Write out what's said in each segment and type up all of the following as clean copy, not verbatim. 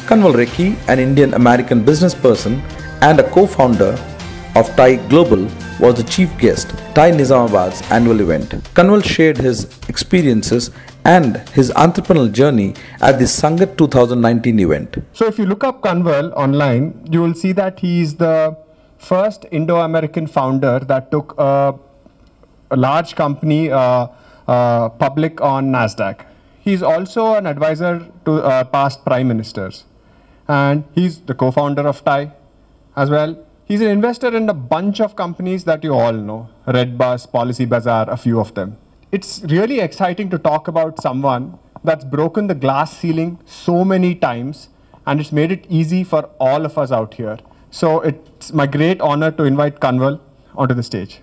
Kanwal Rekhi, an Indian-American businessperson and a co-founder of TiE Global, was the chief guest at TiE Nizamabad's annual event. Kanwal shared his experiences and his entrepreneurial journey at the Sangat 2019 event. So if you look up Kanwal online, you will see that he is the first Indo-American founder that took a large company public on NASDAQ. He's also an advisor to past prime ministers. And he's the co-founder of TiE as well. He's an investor in a bunch of companies that you all know, Redbus, Policy Bazaar, a few of them. It's really exciting to talk about someone that's broken the glass ceiling so many times, and it's made it easy for all of us out here. So it's my great honor to invite Kanwal onto the stage.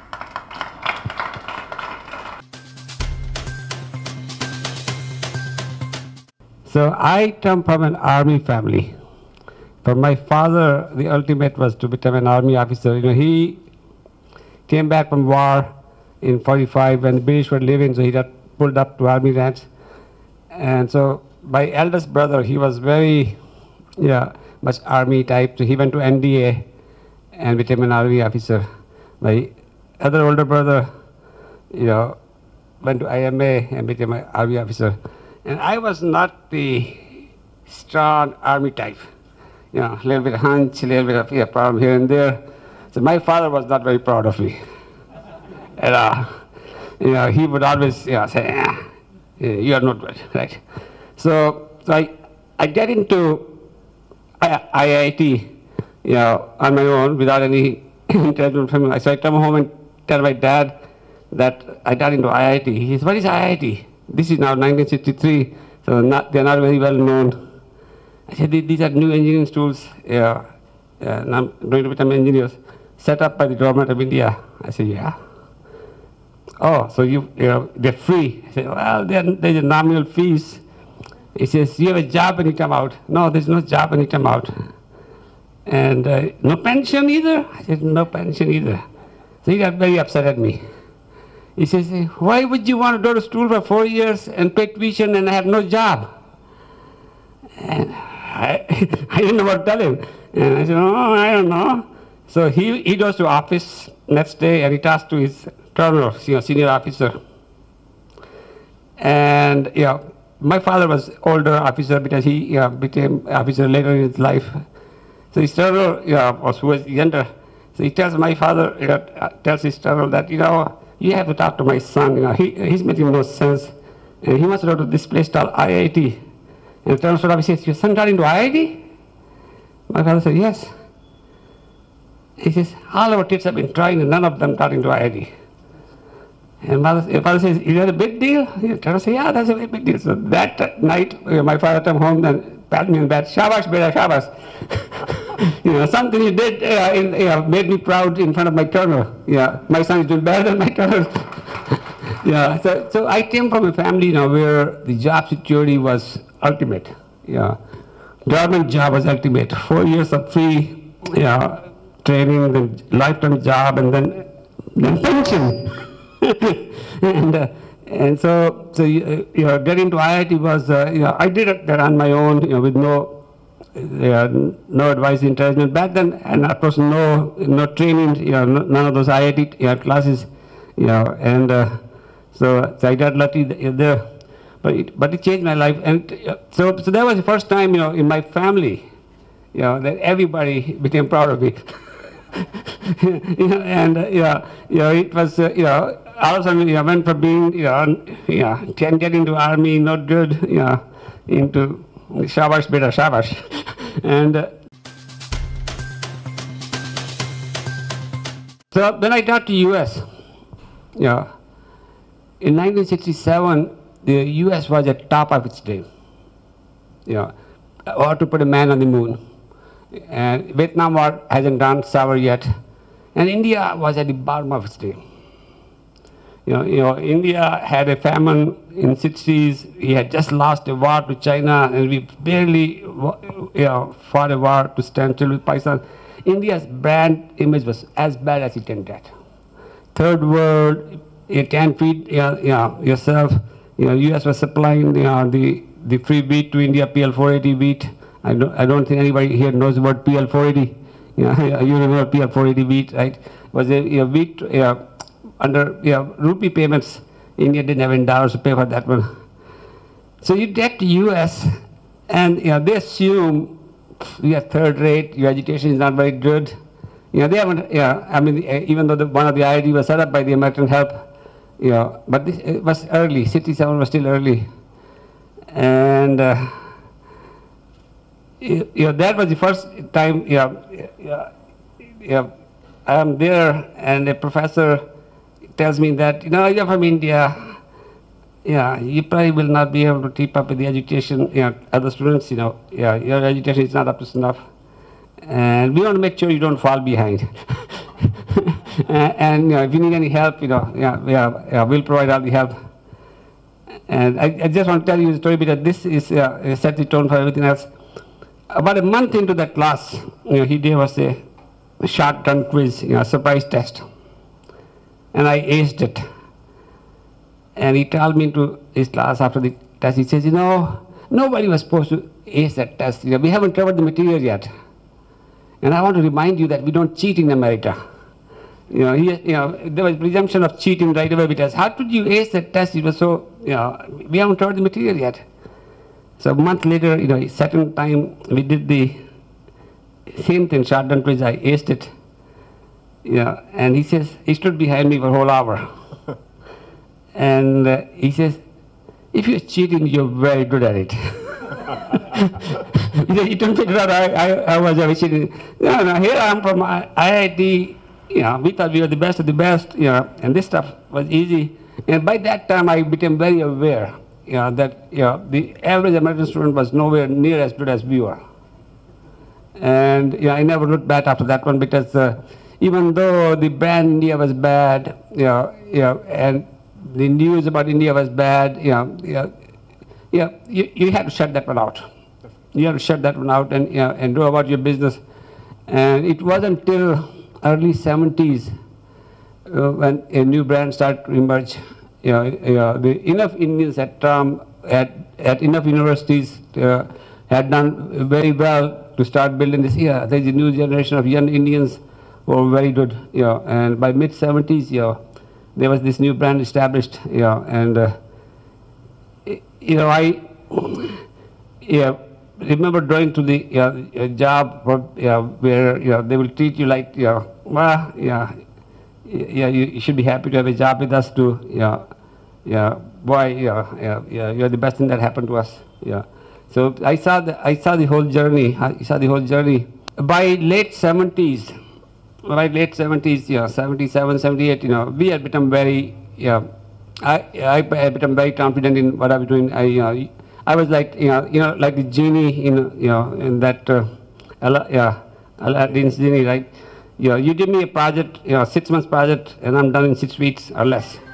So I come from an army family. For my father, the ultimate was to become an army officer. He came back from war in 45 when the British were leaving, so he got pulled up to army ranks. And so my eldest brother, he was very much army type, so he went to NDA and became an army officer. My other older brother, went to IMA and became an army officer. And I was not the strong army type. A little bit of hunch, a little bit of problem here and there. So my father was not very proud of me. And he would always say, you are not good, right? So I get into IIT, on my own without any encouragement from him. So I come home and tell my dad that I got into IIT. He says, what is IIT? This is now 1963, so they're not very well known. I said, these are new engineering schools, and I'm going to become engineers, set up by the government of India. I said, yeah. Oh, so they're free. I said, well, there's a nominal fees. He says, you have a job when you come out. No, there's no job when you come out. And no pension either? I said, no pension either. So he got very upset at me. He says, why would you want to go to school for 4 years and pay tuition and have no job? And I didn't know what to tell him. And I said, oh, I don't know. So he goes to office next day and he talks to his colonel, senior officer. And my father was older officer because he became officer later in his life. So his colonel who was younger. So he tells my father, tells his colonel that, you have to talk to my son. He's making no sense. And he wants to go to this place called IIT. And the colonel says, your son got into IIT? My father said, yes. He says, all our kids have been trying and none of them got into IIT. And my father says, is that a big deal? The colonel says, yeah, that's a very big deal. So that night, my father came home and pat me on the back, shabash, beta, shabash. Something he did made me proud in front of my colonel. My son is doing better than my colonel. So I came from a family where the job security was ultimate. Government job was ultimate. 4 years of free training, then lifetime job, and then pension. and so getting to IIT was I did that on my own with no advice, encouragement back then, and of course no training, none of those IIT classes, and so I got lucky there, but it changed my life, and so that was the first time in my family, that everybody became proud of me, and it was all of a sudden I went from being can get into army not good, into shabash beta shabash. And so then I got to US. In 1967, the US was at top of its game. Or to put a man on the moon. And Vietnam War hasn't gone sour yet. And India was at the bottom of its game. India had a famine in the 60s. We had just lost a war to China, and we barely fought a war to stand still with Pakistan. India's brand image was as bad as it can get. Third world, you can't feed yourself. US was supplying the free wheat to India, PL 480 wheat, I don't think anybody here knows about PL 480. You remember PL 480 wheat, right? It was a wheat under rupee payments. India didn't have any dollars to pay for that one. So you get to US, and they assume you are third rate, your education is not very good. They haven't, I mean, even though one of the IIT was set up by the American help, but this, it was early, 67 was still early. And that was the first time, I am there, and a professor tells me that, you're from India, you probably will not be able to keep up with the education, other students, your education is not up to snuff. And we want to make sure you don't fall behind. And if you need any help, we'll provide all the help. And I just want to tell you a story because this is set the tone for everything else. About a month into that class, he gave us a shotgun quiz, surprise test. And I aced it. And he called me into his class after the test. He says, nobody was supposed to ace that test. We haven't covered the material yet. And I want to remind you that we don't cheat in America. There was presumption of cheating right away because how could you ace that test? It was so, we haven't covered the material yet. So a month later, second time we did the same thing, shotgun quiz, I aced it. And he says, he stood behind me for a whole hour. And he says, if you're cheating, you're very good at it. He couldn't figure out I was cheating. No, here I am from IIT. We thought we were the best of the best, and this stuff was easy. And by that time, I became very aware, that the average American student was nowhere near as good as we were. And I never looked back after that one because even though the brand India was bad, and the news about India was bad, you had to shut that one out. You have to shut that one out and go about your business. And it wasn't until early 70s when a new brand started to emerge. Enough Indians at enough universities had done very well to start building this. There's a new generation of young Indians who are very good. And by mid 70s, there was this new brand established. And I remember going to the job where they will treat you like you should be happy to have a job with us too. Boy, you're the best thing that happened to us. So I saw the whole journey. By late 70s, 77, 78, we had become very, I had become very confident in what I was doing. I was like, like the genie in that, Aladdin's genie, right? You give me a project, 6 months project, and I'm done in 6 weeks or less.